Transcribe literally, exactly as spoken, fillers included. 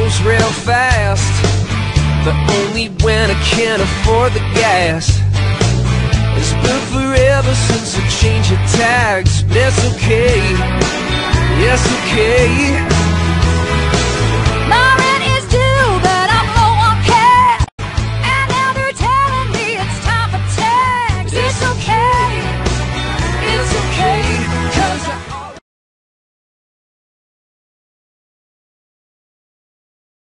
goes real fast, but only when I can't afford the gas. It's been forever since I changed the tags, but it's okay, it's okay.